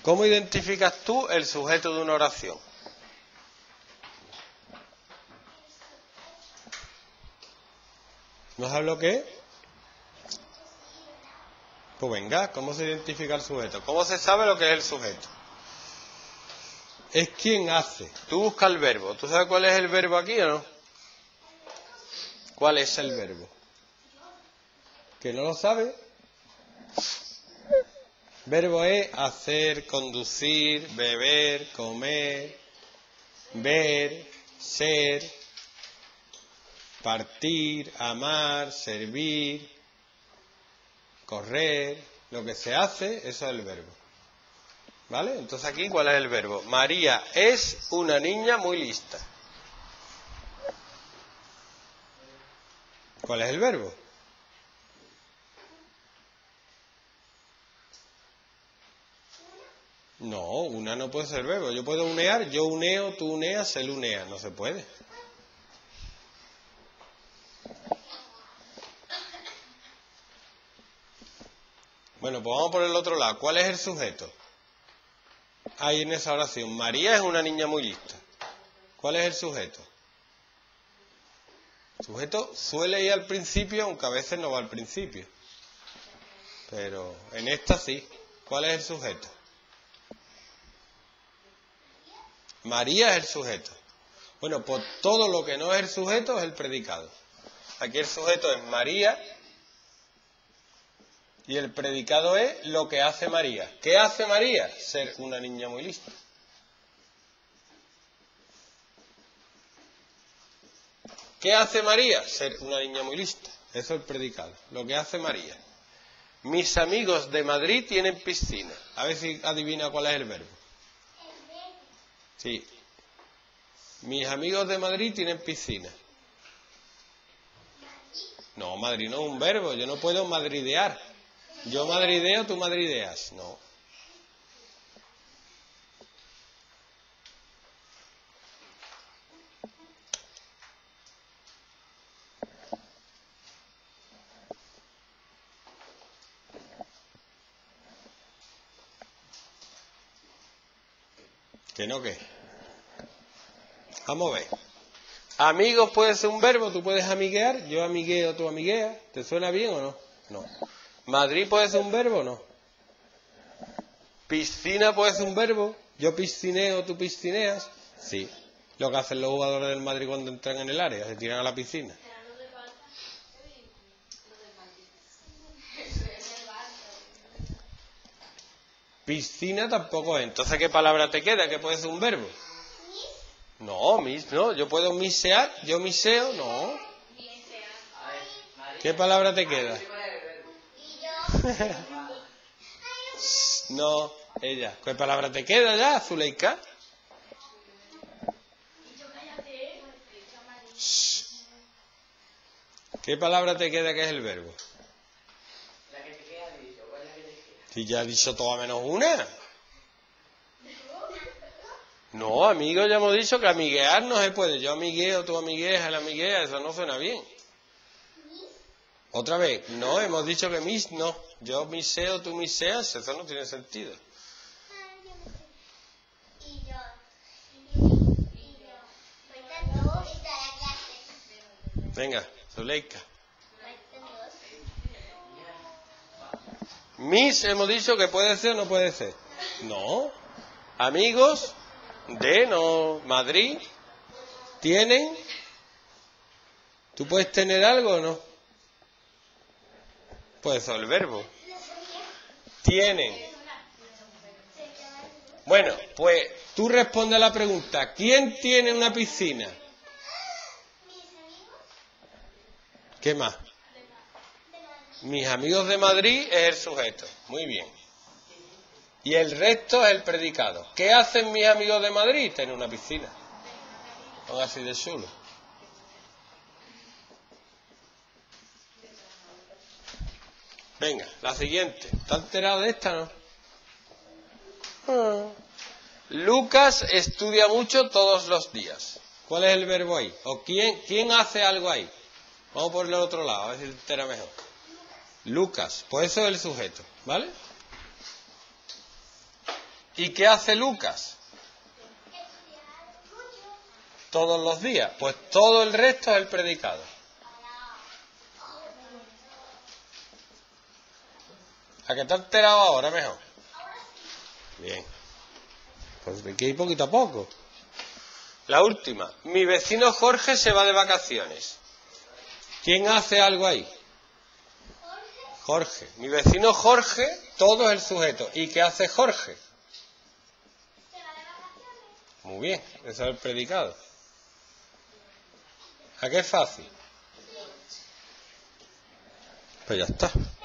¿Cómo identificas tú el sujeto de una oración? ¿No sabes lo que es? Pues venga, ¿cómo se identifica el sujeto? ¿Cómo se sabe lo que es el sujeto? Es quien hace. Tú buscas el verbo. ¿Tú sabes cuál es el verbo aquí o no? ¿Cuál es el verbo? ¿Que no lo sabe? Verbo es hacer, conducir, beber, comer, ver, ser, partir, amar, servir, correr. Lo que se hace, eso es el verbo. ¿Vale? Entonces aquí, ¿cuál es el verbo? María es una niña muy lista. ¿Cuál es el verbo? No, una no puede ser verbo. Yo puedo unear, yo uneo, tú uneas, él unea. No se puede. Bueno, pues vamos por el otro lado. ¿Cuál es el sujeto? Ahí en esa oración. María es una niña muy lista. ¿Cuál es el sujeto? El sujeto suele ir al principio, aunque a veces no va al principio. Pero en esta sí. ¿Cuál es el sujeto? María es el sujeto. Bueno, pues todo lo que no es el sujeto es el predicado. Aquí el sujeto es María y el predicado es lo que hace María. ¿Qué hace María? Ser una niña muy lista. ¿Qué hace María? Ser una niña muy lista. Eso es el predicado. Lo que hace María. Mis amigos de Madrid tienen piscina. A ver si adivina cuál es el verbo. Sí. Mis amigos de Madrid tienen piscina. No, Madrid no es un verbo. Yo no puedo madridear. Yo madrideo, tú madrideas. No. ¿Que no qué? Vamos a ver. Amigos puede ser un verbo, tú puedes amiguear, yo amigueo, tú amigueas. ¿Te suena bien o no? No. Madrid puede ser un verbo o no. Piscina puede ser un verbo, yo piscineo, tú piscineas. Sí. Lo que hacen los jugadores del Madrid cuando entran en el área, se tiran a la piscina. Piscina tampoco es. Entonces, ¿qué palabra te queda? ¿Qué puede ser un verbo? No, no. Yo puedo misear, yo miseo, no. ¿Qué palabra te queda? No, ella. ¿Qué palabra te queda ya, Zuleika? ¿Qué palabra te queda que es el verbo? La que te queda dicho, ¿cuál es la que te queda? Si ya he dicho toda menos una. No, amigo, ya hemos dicho que amiguear no se puede. Yo amigueo, tú amigueas, él amiguea, eso no suena bien. Otra vez, no, hemos dicho que mis no. Yo miseo, tú miseas, eso no tiene sentido. Venga, Zuleika. Mis hemos dicho que puede ser o no puede ser. No. Amigos de no Madrid tienen. ¿Tú puedes tener algo o no? Puede ser el verbo. Tienen. Bueno, pues tú responde a la pregunta. ¿Quién tiene una piscina? ¿Qué más? Mis amigos de Madrid es el sujeto. Muy bien. Y el resto es el predicado. ¿Qué hacen mis amigos de Madrid? Tienen una piscina. Son así de chulo. Venga, la siguiente. ¿Estás enterado de esta, no? Lucas estudia mucho todos los días. ¿Cuál es el verbo ahí? ¿O quién hace algo ahí? Vamos por el otro lado, a ver si te entera mejor. Lucas, pues eso es el sujeto, ¿vale? ¿Y qué hace Lucas? Todos los días. Pues todo el resto es el predicado. ¿A qué te has enterado ahora mejor? Bien. Pues hay que ir poquito a poco. La última. Mi vecino Jorge se va de vacaciones. ¿Quién hace algo ahí? Jorge. Mi vecino Jorge, todo es el sujeto. ¿Y qué hace Jorge? Muy bien, eso es el predicado. ¿A qué es fácil? Pues ya está.